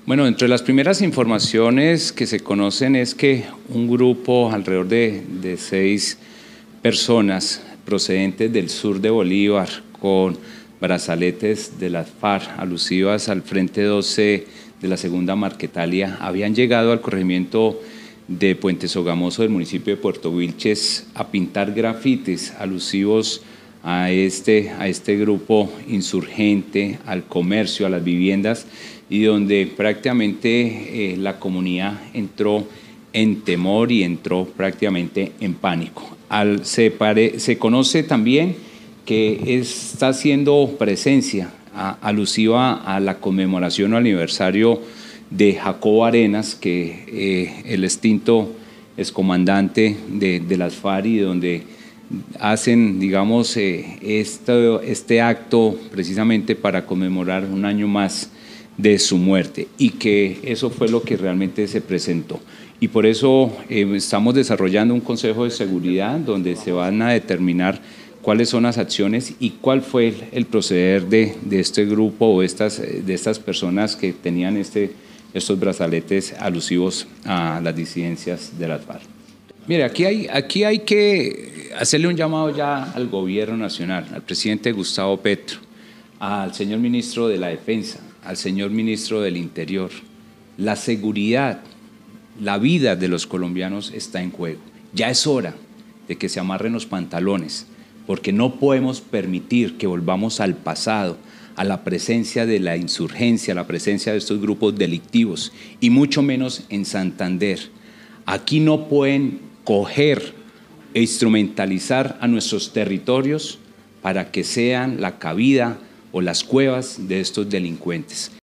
Bueno, entre las primeras informaciones que se conocen es que un grupo alrededor de 6 personas procedentes del sur de Bolívar con brazaletes de las FARC alusivas al Frente 12 de la Segunda Marquetalia habían llegado al corregimiento de Puente Sogamoso del municipio de Puerto Wilches a pintar grafitis alusivos a este grupo insurgente, al comercio, a las viviendas, y donde prácticamente la comunidad entró en temor y entró prácticamente en pánico. Se conoce también que está haciendo presencia alusiva a la conmemoración o aniversario de Jacobo Arenas, que el extinto excomandante de las FARC, y donde hacen, digamos, este acto precisamente para conmemorar un año más de su muerte, y que eso fue lo que realmente se presentó. Y por eso estamos desarrollando un Consejo de Seguridad donde se van a determinar cuáles son las acciones y cuál fue el proceder de este grupo o de estas personas que tenían estos brazaletes alusivos a las disidencias de las FARC. Mire, aquí hay que hacerle un llamado ya al gobierno nacional, al presidente Gustavo Petro, al señor ministro de la Defensa, al señor ministro del Interior. La seguridad, la vida de los colombianos está en juego. Ya es hora de que se amarren los pantalones, porque no podemos permitir que volvamos al pasado, a la presencia de la insurgencia, a la presencia de estos grupos delictivos, y mucho menos en Santander. Aquí no pueden coger e instrumentalizar a nuestros territorios para que sean la cabida o las cuevas de estos delincuentes.